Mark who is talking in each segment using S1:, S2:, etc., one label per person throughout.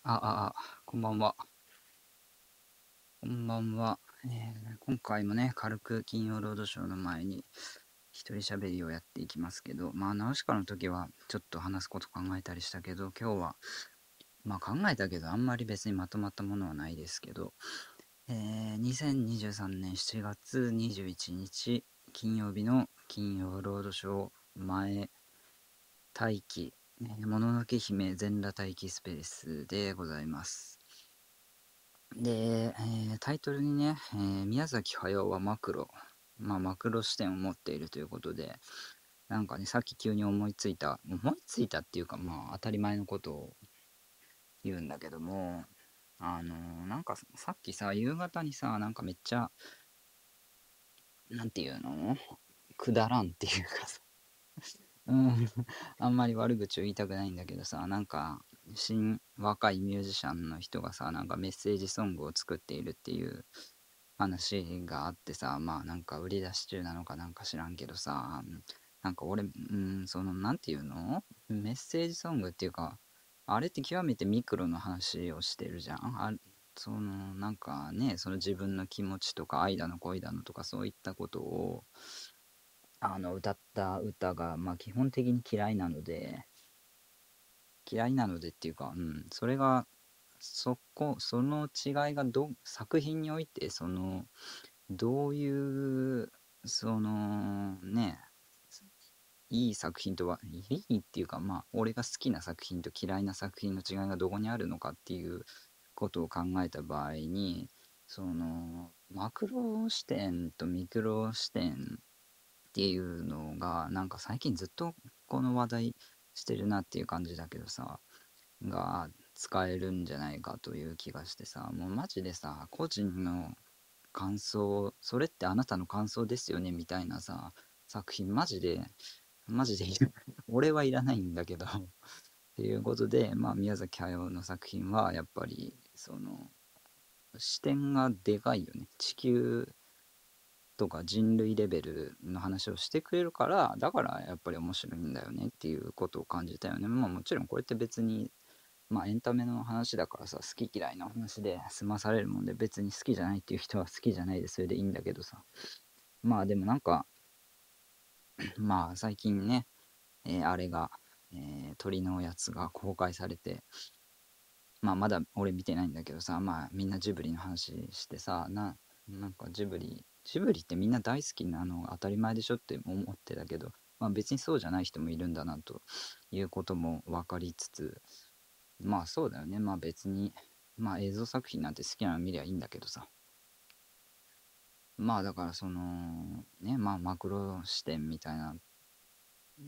S1: こんばんは。こんばんは。今回もね、軽く金曜ロードショーの前に一人喋りをやっていきますけど、ナウシカの時はちょっと話すこと考えたりしたけど、今日は、考えたけど、あんまり別にまとまったものはないですけど、2023年7月21日金曜日の金曜ロードショー前待機、もののけ姫全裸待機スペースでございます。で、タイトルにね、宮崎駿はマクロ、マクロ視点を持っているということで、なんかね、さっき急に思いついたっていうか、当たり前のことを言うんだけども、なんかさっきさ、夕方にさ、なんかめっちゃ、なんていうのくだらんっていうかさ、うん、あんまり悪口を言いたくないんだけどさ、なんか、若いミュージシャンの人がさ、なんかメッセージソングを作っているっていう話があってさ、なんか売り出し中なのかなんか知らんけどさ、なんか俺、なんていうのメッセージソングっていうか、あれって極めてミクロの話をしてるじゃん。なんかね、その自分の気持ちとか愛だの恋だのとかそういったことを、歌った歌が、基本的に嫌いなのでっていうか、それが、その違いが作品において、どういう、いい作品とは、いいっていうか、俺が好きな作品と嫌いな作品の違いがどこにあるのかっていうことを考えた場合に、マクロ視点とミクロ視点っていうのが、なんか最近ずっとこの話題してるなっていう感じだけどさ、が使えるんじゃないかという気がしてさ、もうマジでさ、個人の感想、それってあなたの感想ですよねみたいなさ、作品マジで俺はいらないんだけどっていうことで、宮崎駿の作品はやっぱり、視点がでかいよね。地球とか人類レベルの話をしてくれるから、だからやっぱり面白いんだよねっていうことを感じたよね。もちろんこれって別にエンタメの話だからさ、好き嫌いの話で済まされるもんで、別に好きじゃないっていう人は好きじゃないでそれでいいんだけどさ。でもなんか、最近ね、あれが、鳥のやつが公開されて、まだ俺見てないんだけどさ、みんなジブリの話してさ、なんかジブリってみんな大好きなのが当たり前でしょって思ってたけど、別にそうじゃない人もいるんだなということも分かりつつ、そうだよね。別に、映像作品なんて好きなの見りゃいいんだけどさ。だからマクロ視点みたいな、うん、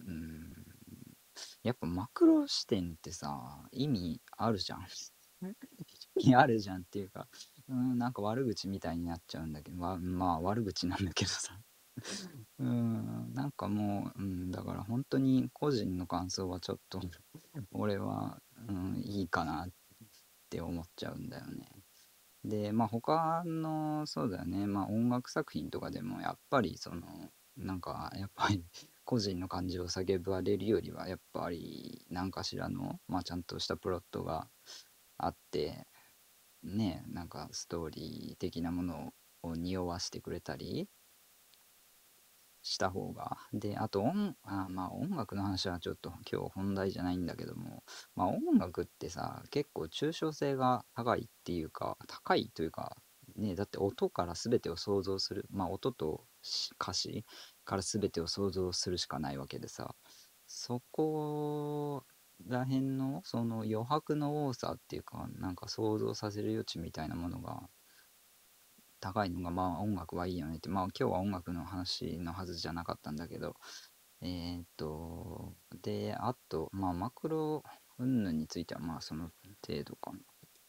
S1: やっぱマクロ視点ってさ、意味あるじゃん。意味あるじゃんっていうか、なんか悪口みたいになっちゃうんだけど、悪口なんだけどさ。なんかもう、だから本当に個人の感想はちょっと俺は、いいかなって思っちゃうんだよね。で、他の、そうだよね、音楽作品とかでも、やっぱり、なんか、やっぱり個人の感情を叫ばれるよりは、やっぱり、何かしらの、ちゃんとしたプロットがあって、ね、なんか、ストーリー的なものを匂わしてくれたりした方が、で、あと音楽の話はちょっと今日本題じゃないんだけども、音楽ってさ、結構抽象性が高いっていうか、高いというか、ね、だって音から全てを想像する、音と歌詞から全てを想像するしかないわけでさ、そこら辺のその余白の多さっていうか、なんか想像させる余地みたいなものが高いのが、音楽はいいよねって、今日は音楽の話のはずじゃなかったんだけど、で、あと、マクロ云々についてはその程度かな。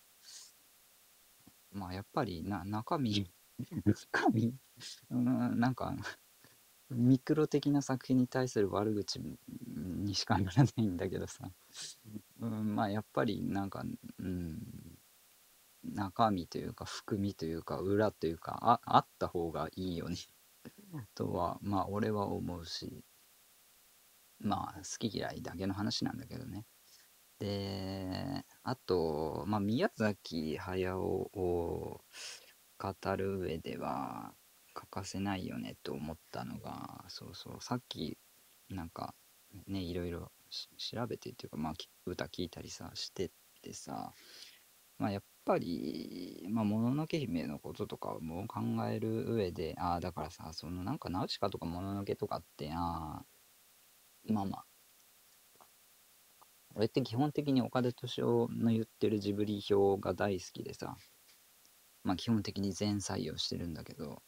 S1: やっぱり中身、中身、なんか、ミクロ的な作品に対する悪口にしかならないんだけどさ、やっぱりなんか、うん、中身というか、含みというか、裏というか、あった方がいいよねとは、俺は思うし、好き嫌いだけの話なんだけどね。で、 あと、まあ、宮崎駿を語る上では欠かせないよねと思ったのが、そうそう、さっきなんかね、いろいろ調べてっていうか、まあ、歌聞いたりさ、しててさ、まあ、やっぱり、まあ、もののけ姫のこととかも考える上で、ああ、だからさ、そのなんかナウシカとかもののけとかって、まあまあ、俺って基本的に岡田斗司夫の言ってるジブリ表が大好きでさ、まあ基本的に全採用してるんだけど、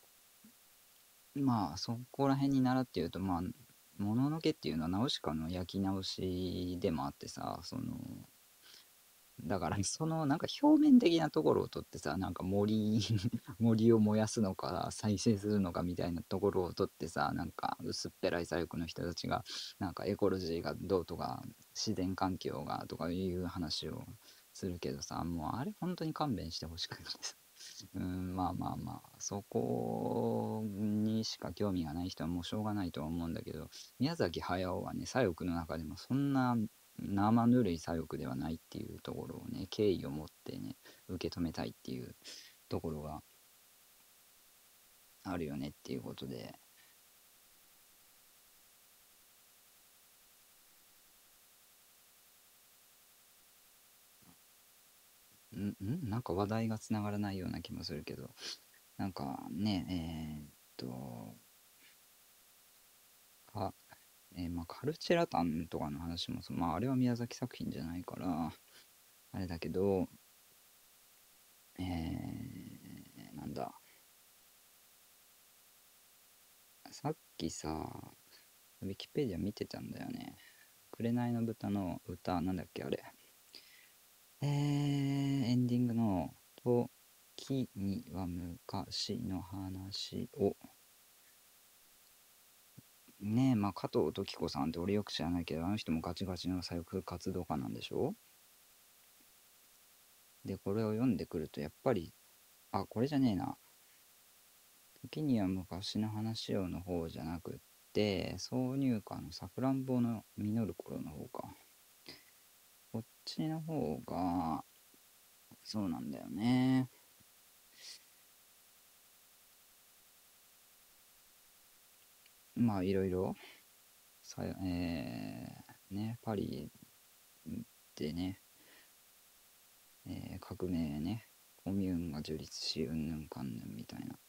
S1: まあそこら辺に習って言うと、まあ、もののけっていうのはナウシカの焼き直しでもあってさ、だからそのなんか表面的なところをとってさ、なんか森を燃やすのか再生するのかみたいなところをとってさ、なんか薄っぺらい左翼の人たちがなんかエコロジーがどうとか自然環境がとかいう話をするけどさ、もうあれ本当に勘弁してほしくてさ。うん、まあまあまあ、そこにしか興味がない人はもうしょうがないとは思うんだけど、宮崎駿はね、左翼の中でもそんな生ぬるい左翼ではないっていうところをね、敬意を持ってね、受け止めたいっていうところがあるよねっていうことで、なんか話題がつながらないような気もするけど、なんかね、か、まあ、カルチェラタンとかの話もまあ、あれは宮崎作品じゃないから、あれだけど、なんだ、さっきさ、ウィキペディア見てたんだよね。紅の豚の歌、なんだっけ、あれ。エンディングの、時には昔の話を、ねえ、まあ、加藤登紀子さんって俺よく知らないけど、あの人もガチガチの左翼活動家なんでしょ？で、これを読んでくると、やっぱり、あ、これじゃねえな。時には昔の話をの方じゃなくって、挿入歌のさくらんぼの実る頃の方か。こっちの方が、そうなんだよね。まあ、いろいろ、ね、パリでね、革命ね、コミューンが樹立し、うんぬんかんぬんみたいな。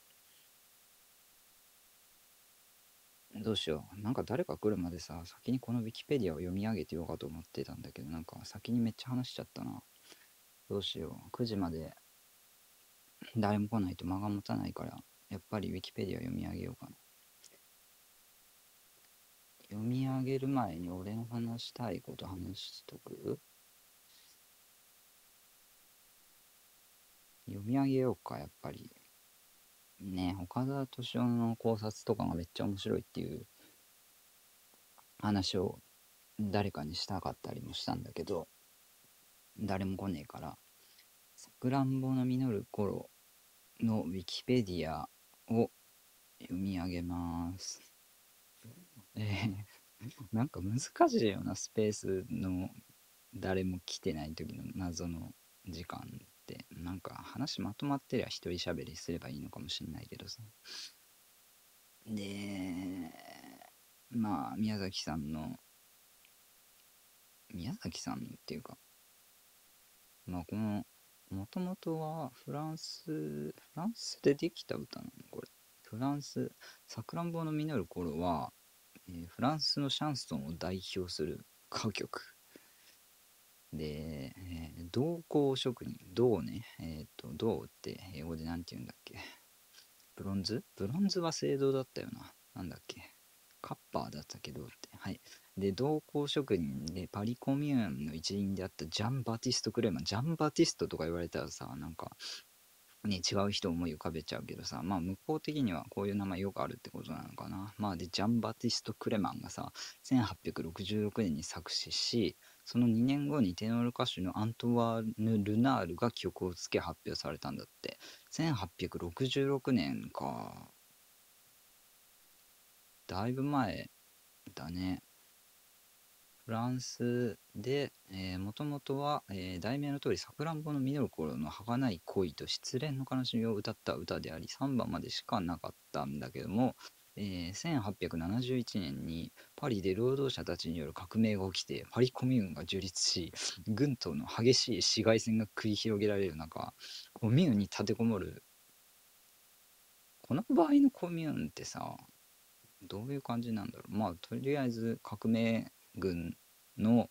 S1: どうしよう。なんか誰か来るまでさ、先にこのウィキペディアを読み上げてようかと思ってたんだけど、なんか先にめっちゃ話しちゃったな。どうしよう。9時まで誰も来ないと間が持たないから、やっぱりウィキペディア読み上げようかな。読み上げる前に俺の話したいこと話しとく？読み上げようか、やっぱり。ね、岡田敏夫の考察とかがめっちゃ面白いっていう話を誰かにしたかったりもしたんだけど、誰も来ねえから、さくらんぼの実る頃のウィキペディアを読み上げます。なんか難しいようなスペースの誰も来てない時の謎の時間って、なんか話まとまってりゃ一人喋りすればいいのかもしんないけどさ。で、まあ、宮崎さんのっていうか、まあ、もともとはフランスでできた歌なのこれ。フランス、さくらんぼの実る頃は、フランスのシャンソンを代表する歌曲。で、銅工職人、銅ね、銅って英語でなんて言うんだっけ？ブロンズは青銅だったよな。なんだっけ？カッパーだったけどって。はい。で、銅工職人でパリコミューンの一員であったジャン・バティスト・クレーマー。ジャン・バティストとか言われたらさ、なんか、ね、違う人を思い浮かべちゃうけどさ、まあ向こう的にはこういう名前よくあるってことなのかな。まあで、ジャン・バティスト・クレマンがさ、1866年に作詞し、その2年後にテノール歌手のアントワーヌ・ルナールが曲をつけ発表されたんだって。1866年か。だいぶ前だね。 フランスで、もともとは、題名の通り、さくらんぼの実る頃の儚い恋と失恋の悲しみを歌った歌であり、3番までしかなかったんだけども、1871年にパリで労働者たちによる革命が起きて、パリコミューンが樹立し、軍との激しい市街戦が繰り広げられる中、コミューンに立てこもる、この場合のコミューンってさ、どういう感じなんだろう。まあ、とりあえず革命軍の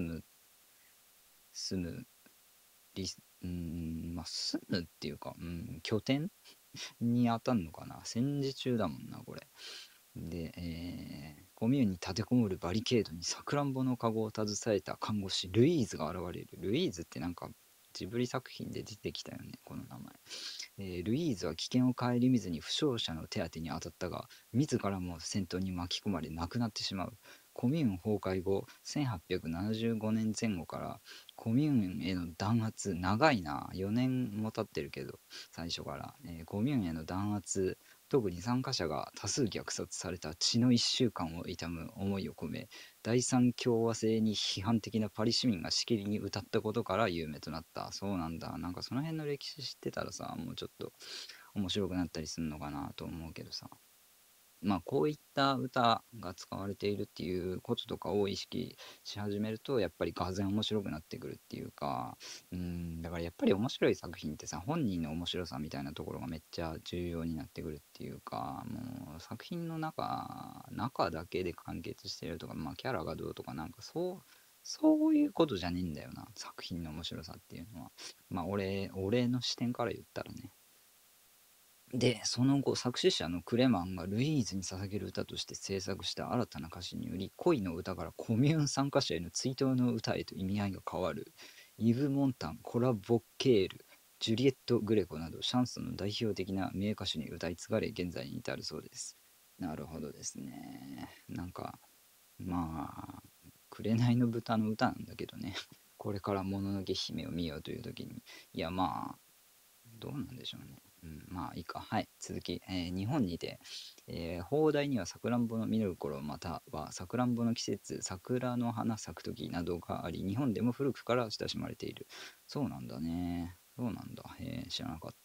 S1: 住む、リス、まあ、住むっていうか、拠点に当たんのかな。戦時中だもんな、これ。で、コミューンに立てこもるバリケードにさくらんぼの籠を携えた看護師、ルイーズが現れる。ルイーズってなんか、ジブリ作品で出てきたよね、この名前。ルイーズは危険を顧みずに負傷者の手当てに当たったが、自らも戦闘に巻き込まれ亡くなってしまう。コミューン崩壊後、1875年前後からコミューンへの弾圧、長いな、4年も経ってるけど、最初から、コミューンへの弾圧、特に参加者が多数虐殺された血の1週間を悼む思いを込め、第三共和制に批判的なパリ市民がしきりに歌ったことから有名となった。そうなんだ。なんかその辺の歴史知ってたらさ、もうちょっと面白くなったりするのかなと思うけどさ。まあこういった歌が使われているっていうこととかを意識し始めると、やっぱりがぜ面白くなってくるっていうか、だからやっぱり面白い作品ってさ、本人の面白さみたいなところがめっちゃ重要になってくるっていうか、もう作品の中だけで完結してるとか、まあキャラがどうとかなんかそういうことじゃねえんだよな、作品の面白さっていうのは。まあ俺の視点から言ったらね。で、その後、作詞者のクレマンがルイーズに捧げる歌として制作した新たな歌詞により、恋の歌からコミューン参加者への追悼の歌へと意味合いが変わる。イブ・モンタン、コラ・ボッケール、ジュリエット・グレコなど、シャンソンの代表的な名歌手に歌い継がれ、現在に至るそうです。なるほどですね。なんか、まあ、紅の豚の歌なんだけどね。これからもののけ姫を見ようという時に、いやまあ、どうなんでしょうね。まあいいか。はい、続き。日本にて、放題にはさくらんぼの実る頃、またはさくらんぼの季節、桜の花咲く時などがあり、日本でも古くから親しまれている。そうなんだね。そうなんだ。知らなかった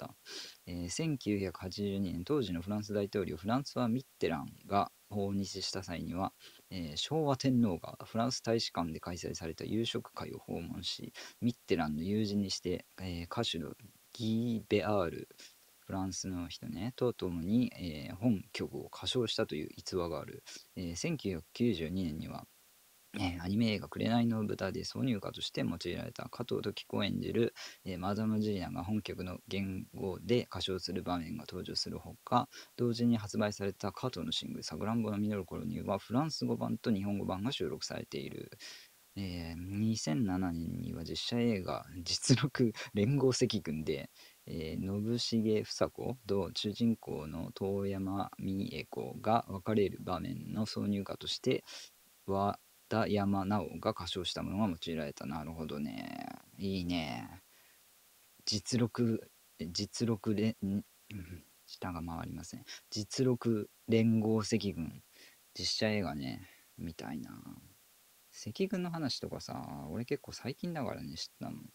S1: 。1982年、当時のフランス大統領、フランスはミッテランが訪日した際には、昭和天皇がフランス大使館で開催された夕食会を訪問し、ミッテランの友人にして、歌手のギー・ベアール、フランスの人ね、と共に、本曲を歌唱したという逸話がある。1992年には、アニメ映画「紅の豚」で挿入歌として用いられた加藤登紀子演じる、マダム・ジュリアが本曲の言語で歌唱する場面が登場するほか、同時に発売された加藤のシングル「さくらんぼの実る頃」にはフランス語版と日本語版が収録されている。2007年には実写映画実録連合赤軍で、信繁房子と主人公の遠山美恵子が別れる場面の挿入歌として和田山直が歌唱したものが用いられた。なるほどね。いいね。実録、実録連、下が回りません。実録連合赤軍。実写映画ね、みたいな。赤軍の話とかさ、俺結構最近だからね、知ったの。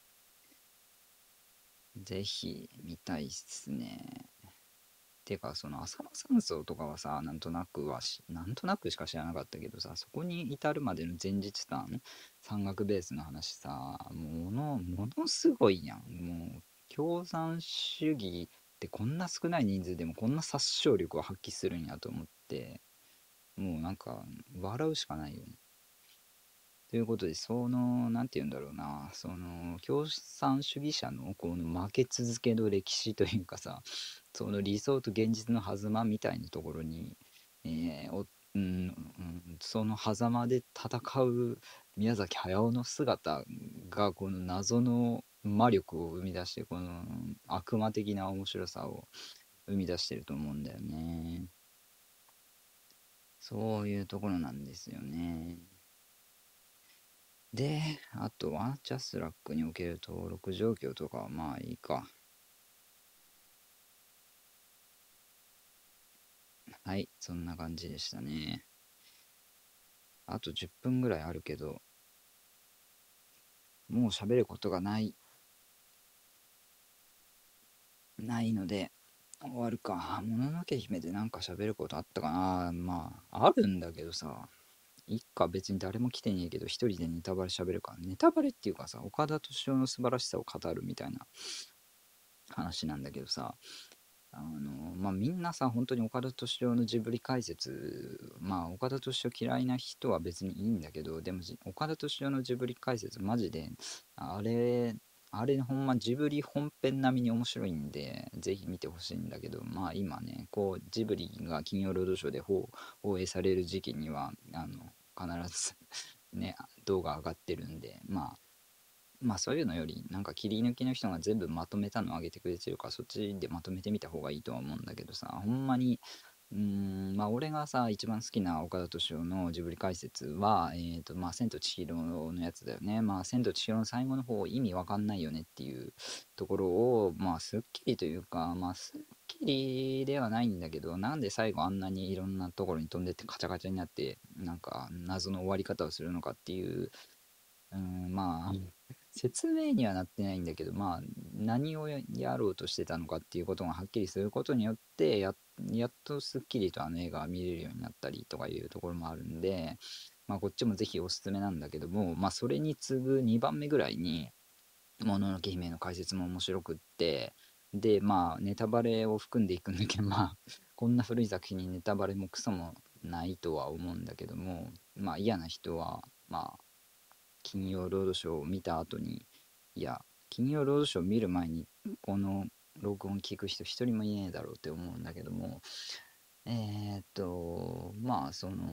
S1: ぜひ見たいっすね。てか、その浅間山荘とかはさ、なんとなくしか知らなかったけどさ、そこに至るまでの前日談、山岳ベースの話さ、ものすごいやん。もう、共産主義ってこんな少ない人数でもこんな殺傷力を発揮するんやと思って、もうなんか、笑うしかないよね。ということで、なんて言うんだろうな、共産主義者のこの負け続けの歴史というかさ、その理想と現実の狭間みたいなところに、えーおその狭間で戦う宮崎駿の姿が、この謎の魔力を生み出して、この悪魔的な面白さを生み出してると思うんだよね。そういうところなんですよね。で、あとは、ジャスラックにおける登録状況とかはまあいいか。はい、そんな感じでしたね。 あと10分ぐらいあるけど、もう喋ることがないので、終わるか。もののけ姫でなんか喋ることあったかな。まあ、あるんだけどさ、いっか、別に誰も来てねえけど、一人でネタバレ喋るから。ネタバレっていうかさ、岡田斗司夫の素晴らしさを語るみたいな話なんだけどさ、まあ、みんなさ、本当に岡田斗司夫のジブリ解説、まあ、岡田斗司夫嫌いな人は別にいいんだけど、でも岡田斗司夫のジブリ解説、マジで、あれ、あれほんまジブリ本編並みに面白いんで、ぜひ見てほしいんだけど、まあ今ね、こう、ジブリが金曜ロードショーで放映される時期には、必ずね、動画上がってるんで、まあそういうのより、なんか切り抜きの人が全部まとめたのを上げてくれてるから、そっちでまとめてみた方がいいとは思うんだけどさ、ほんまに、まあ俺がさ、一番好きな岡田斗司夫のジブリ解説は、まあ千と千尋のやつだよね。まあ千と千尋の最後の方意味わかんないよねっていうところを、まあすっきりというか、まあすっきりではないんだけど、なんで最後あんなにいろんなところに飛んでってカチャカチャになって、なんか謎の終わり方をするのかっていうまあ、説明にはなってないんだけど、まあ、何をやろうとしてたのかっていうことがはっきりすることによって、やっとすっきりとあの映画が見れるようになったりとかいうところもあるんで、まあ、こっちもぜひおすすめなんだけども、まあ、それに次ぐ2番目ぐらいに、もののけ姫の解説も面白くって、で、まあ、ネタバレを含んでいくんだけど、まあ、こんな古い作品にネタバレもクソもないとは思うんだけども、まあ、嫌な人は、まあ、金曜ロードショーを見た後に、いや、金曜ロードショーを見る前に、この録音聞く人一人もいねえだろうって思うんだけども、まあ、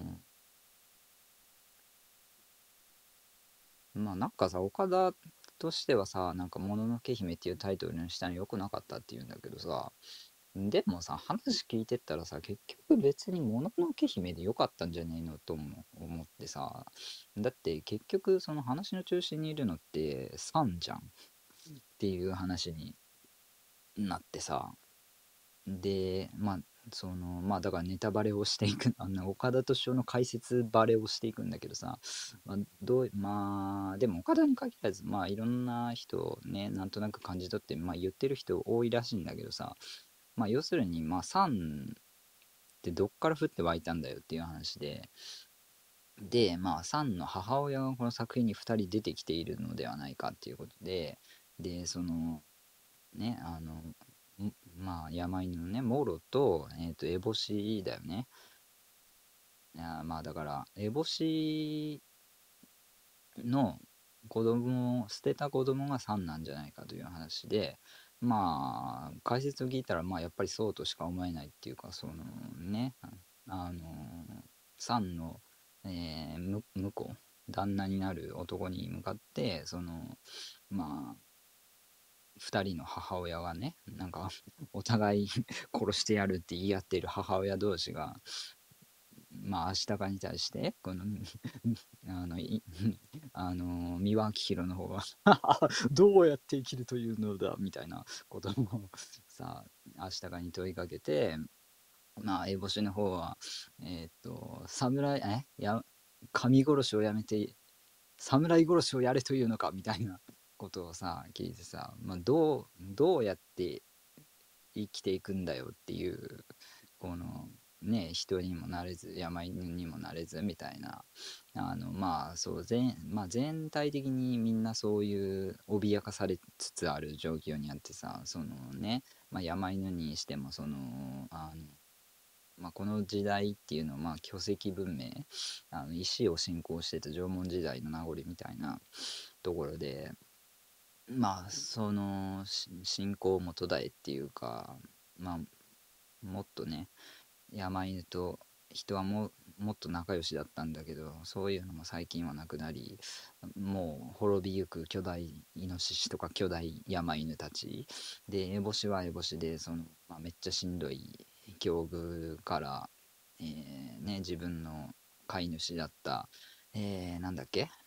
S1: まあなんかさ、岡田としてはさ、なんか、もののけ姫っていうタイトルにしたの良くなかったっていうんだけどさ、でもさ、話聞いてったらさ、結局別にもののけ姫で良かったんじゃねえのと思ってさ、だって結局その話の中心にいるのってサンじゃんっていう話になってさ、で、まあ、まあだからネタバレをしていく、岡田斗司夫の解説バレをしていくんだけどさ、まあ、でも岡田に限らず、まあいろんな人をね、なんとなく感じ取って、まあ言ってる人多いらしいんだけどさ、まあ要するに、まあサンってどっから降って湧いたんだよっていう話で、まあサンの母親がこの作品に2人出てきているのではないかっていうことで、で、ね、まあ、山犬のね、モロと、エボシだよね。まあ、だから、エボシの捨てた子供がサンなんじゃないかという話で、まあ、解説を聞いたら、まあ、やっぱりそうとしか思えないっていうか、ね、あの、サンの、婿、旦那になる男に向かって、まあ、二人の母親がね、なんか、お互い殺してやるって言い合っている母親同士が、まあ、アシタカに対して、あの、い三輪明宏の方がどうやって生きるというのだ、みたいなことをさ、アシタカに問いかけて、まあ、烏帽子の方は、侍、神殺しをやめて、侍殺しをやれというのか、みたいなことをさ、聞いてさ、まあ、どうやって生きていくんだよっていう、この、ね、人にもなれず、山犬にもなれず、みたいな、まあ、そう、まあ、全体的にみんなそういう脅かされつつある状況にあってさ、まあ、山犬にしても、まあ、この時代っていうのは、まあ、巨石文明、石を信仰してた縄文時代の名残みたいなところで、まあ、信仰をも途絶えっていうか、まあ、もっとね、山犬と人はもっと仲良しだったんだけど、そういうのも最近はなくなり、もう滅びゆく巨大イノシシとか巨大山犬たち。で、烏帽子は烏帽子で、まあ、めっちゃしんどい境遇から、自分の飼い主だった、なんだっけ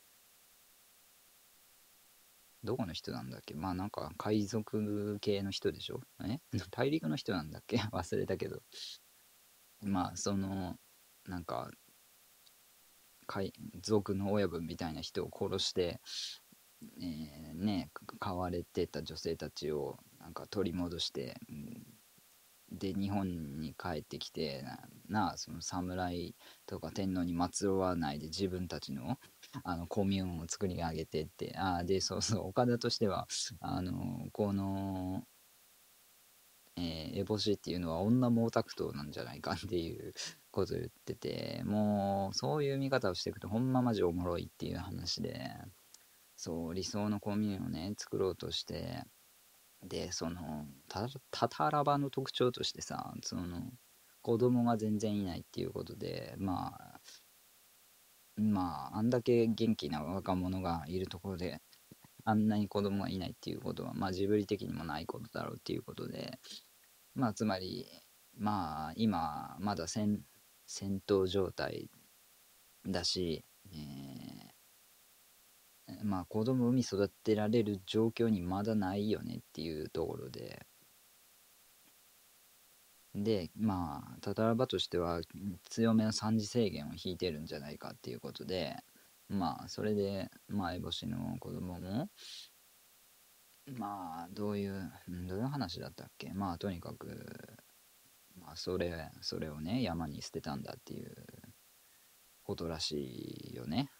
S1: どこの人なんだっけまあなんか海賊系の人でしょ大陸の人なんだっけ忘れたけど。まあなんか族の親分みたいな人を殺して、ね、飼われてた女性たちをなんか取り戻して、で日本に帰ってきてその侍とか天皇にまつろわないで自分たちのコミューンを作り上げてって、でそうそう、岡田としてはこの、烏帽子っていうのは女毛沢東なんじゃないかっていうことを言ってて、もうそういう見方をしていくとほんまマジおもろいっていう話で、そう理想のコミューンをね作ろうとして、でそのタタラバの特徴としてさ、その子供が全然いないっていうことで、あんだけ元気な若者がいるところであんなに子供がいないっていうことは、ジブリ的にもないことだろうっていうことで、つまり今まだ戦闘状態だし、子供を産み育てられる状況にまだないよねっていうところで、タタラバとしては強めの産児制限を引いてるんじゃないかっていうことで、それで、烏帽子の子供も、どういう話だったっけ。とにかく、それをね、山に捨てたんだっていうことらしいよね。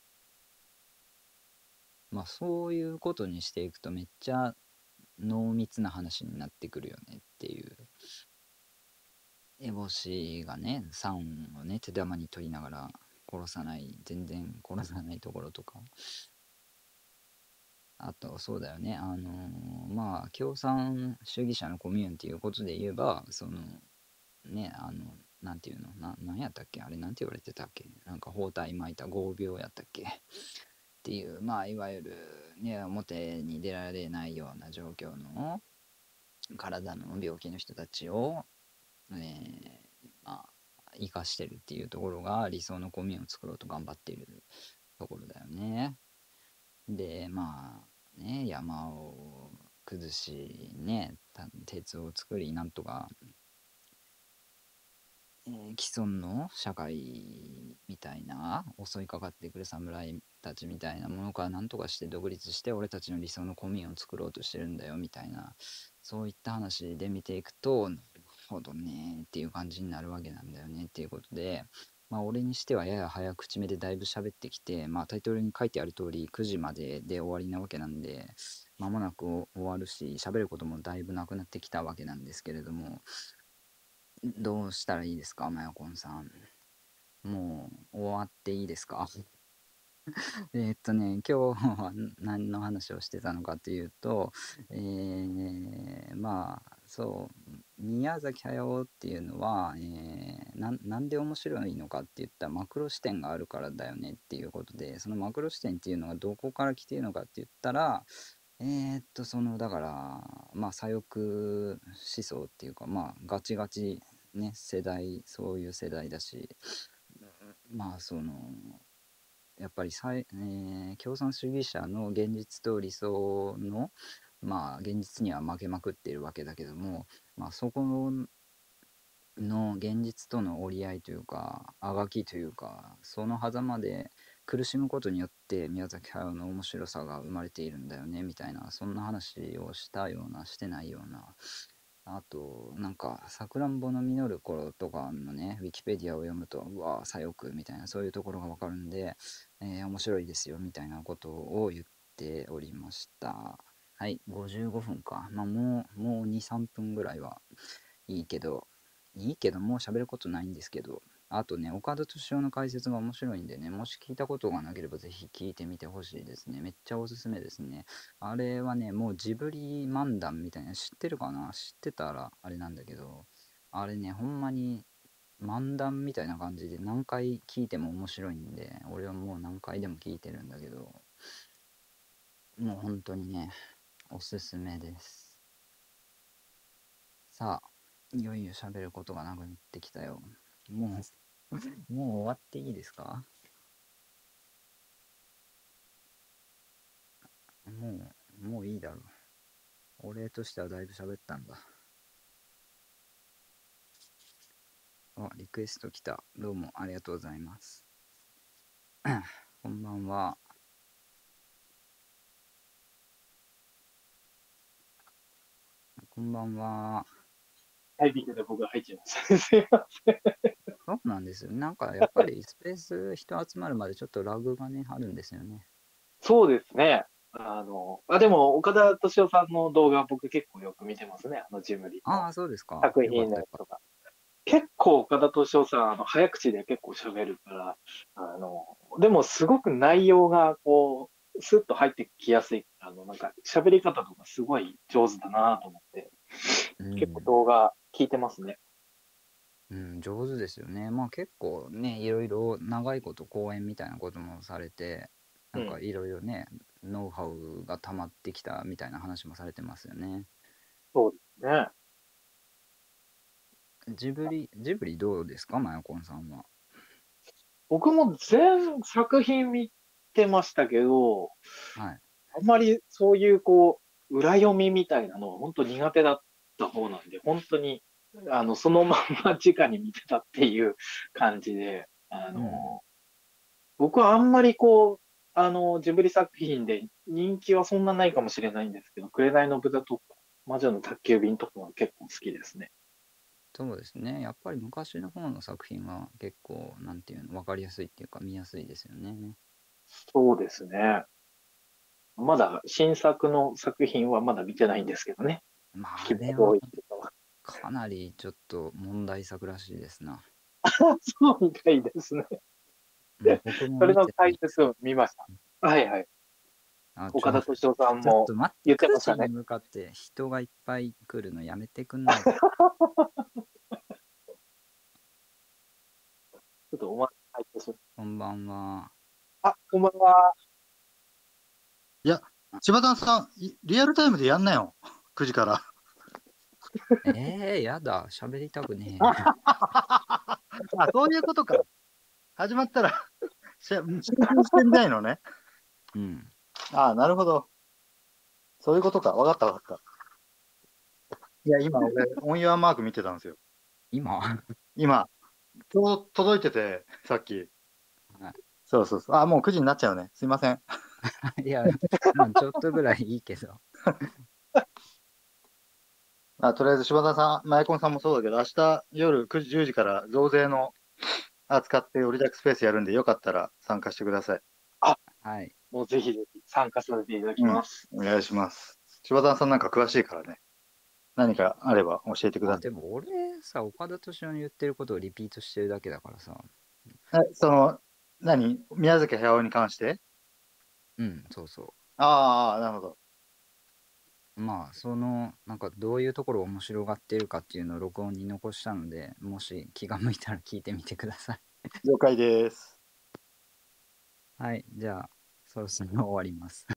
S1: そういうことにしていくとめっちゃ濃密な話になってくるよねっていう。烏帽子がね、サンをね、手玉に取りながら全然殺さないところとか。あと、そうだよね、共産主義者のコミューンっていうことで言えば、その、ね、なんていうの、なんやったっけあれ、なんて言われてたっけ、なんか包帯巻いた5秒やったっけっていう、いわゆる、ね、表に出られないような状況の体の病気の人たちを、え生かしてるっていうところが理想のコミューンを作ろうと頑張っているところだよね。で、山を崩し、ね、鉄を作り、なんとか、既存の社会みたいな、襲いかかってくる侍たちみたいなものからなんとかして独立して、俺たちの理想のコミューンを作ろうとしてるんだよ、みたいな、そういった話で見ていくと、なるほどね、っていう感じになるわけなんだよね、っていうことで、俺にしてはやや早口めでだいぶ喋ってきて、タイトルに書いてある通り9時までで終わりなわけなんで、間もなく終わるし、喋ることもだいぶなくなってきたわけなんですけれども、どうしたらいいですか、マヤコンさん。もう終わっていいですか？今日は何の話をしてたのかというと、宮崎駿っていうのは、なんで面白いのかって言ったらマクロ視点があるからだよねっていうことで、そのマクロ視点っていうのがどこから来ているのかって言ったら、だから、左翼思想っていうか、ガチガチね、そういう世代だし、その、やっぱり共産主義者の現実と理想の、現実には負けまくっているわけだけども、そこの現実との折り合いというか、あがきというか、その狭間で苦しむことによって宮崎駿の面白さが生まれているんだよね、みたいな、そんな話をしたような、してないような。あと、なんか、さくらんぼの実る頃とかのね、ウィキペディアを読むと、うわ左翼みたいな、そういうところがわかるんで、面白いですよ、みたいなことを言っておりました。はい、55分か。もう2、3分ぐらいはいいけど、もう喋ることないんですけど、あとね、岡田敏夫の解説が面白いんでね、もし聞いたことがなければぜひ聞いてみてほしいですね。めっちゃおすすめですね。あれはね、もうジブリ漫談みたいな、知ってるかな？知ってたらあれなんだけど、あれね、ほんまに漫談みたいな感じで何回聞いても面白いんで、俺はもう何回でも聞いてるんだけど、もう本当にね、おすすめです。さあ、いよいよ喋ることがなくなってきたよ。ももう終わっていいですか？もういいだろう。俺としてはだいぶ喋ったんだ。あ、リクエスト来た。どうもありがとうございます。 こんばんは。こんばんは。
S2: タイピングで僕が入っちゃいました。すいません。
S1: そうなんですよ。なんかやっぱりスペース人集まるまでちょっとラグがね、あるんですよね。
S2: そうですね。でも、岡田敏夫さんの動画僕結構よく見てますね。ジブリの
S1: ああ、そうですか。
S2: 作品
S1: よかったよかっ
S2: のやつとか。結構岡田敏夫さん、早口で結構喋るから、でもすごく内容がこう、スッと入ってきやすい。なんか喋り方とかすごい上手だなと思って、
S1: た。う
S2: 結構
S1: ん。
S2: 動画聞いてますね。
S1: うん、上手ですよね。まあ結構ね、いろいろ長いこと講演みたいなこともされて、なんか
S2: うん。
S1: いろいろね、ノウハウが溜まってきたみたいな話もされてますよね。
S2: そうですね。
S1: ジブリどうですか、マヤコンさんは。
S2: 僕も全作品見てましたけど、
S1: はい。
S2: あんまりそういう裏読みみたいなのは本当苦手だった方なんで、本当に、そのまんま直に見てたっていう感じで、
S1: うん。
S2: 僕はあんまりジブリ作品で人気はそんなないかもしれないんですけど、紅の豚とか、魔女の宅急便とかは結構好きですね。
S1: そうですね。やっぱり昔の方の作品は結構、なんていうの、わかりやすいっていうか見やすいですよね。
S2: そうですね。まだ新作の作品はまだ見てないんですけどね。
S1: まあ、あ
S2: 希望
S1: れは
S2: 通りとかは。
S1: かなりちょっと問題作らしいですな。
S2: そうみたいですね。
S1: まあ、僕も
S2: それの
S1: 見てないですけど。
S2: 解説を見ました。はいはい。
S1: あ、
S2: 岡田斗司夫さん
S1: ちょっ
S2: も
S1: と待って、
S2: 言って
S1: 9
S2: ましたね。
S1: 時に向かって人がいっぱい来るのやめてくんないか。
S2: ちょっとお待ちしてしま
S1: こんばんは。
S2: あ、こんばんは。
S3: いや、柴田さん、リアルタイムでやんなよ。9時から。
S1: やだ、喋りたくね
S3: あ、そういうことか。始まったら集中してみたいのね。
S1: え。うん。
S3: なるほど。そういうことか。わかったわかった。いや、今俺、オンユアマーク見てたんですよ。
S1: 今
S3: 今、ちょうど届いてて、さっき。
S1: は
S3: そうそうそう。もう9時になっちゃうね。すいません。
S1: いや、まあちょっとぐらいいいけど。
S3: とりあえず柴田さん、マイコンさんもそうだけど、明日夜9時、10時から増税の扱ってオリジャクスペースやるんで、よかったら参加してください。
S2: あ、
S1: はい。
S2: もうぜひぜひ参加させていただき
S3: うん。
S2: ます。
S3: お願いします。柴田さんなんか詳しいからね。何かあれば教えてくだ
S1: あ、
S3: さい。
S1: でも俺さ、岡田斗司夫の言ってることをリピートしてるだけだからさ。
S3: 宮崎駿に関して。
S1: うん、そうそ
S3: なるほど。
S1: う。まあ、なんかどういうところを面白がっているかっていうのを録音に残したので、もし気が向いたら聞いてみてください。
S3: 了解です。
S1: はい、じゃあ、そろそろ終わります。